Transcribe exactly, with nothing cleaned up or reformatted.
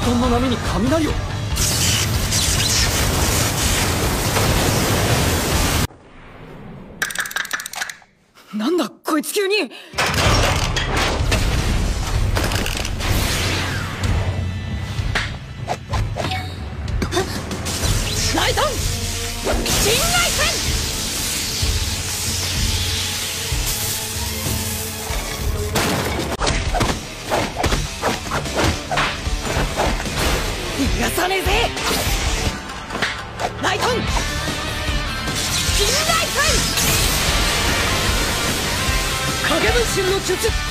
トンの波に雷を。なんだこいつ急に。ライトン新雷戦。逃がさねえぜ。ライトン新雷戦。影分身の術。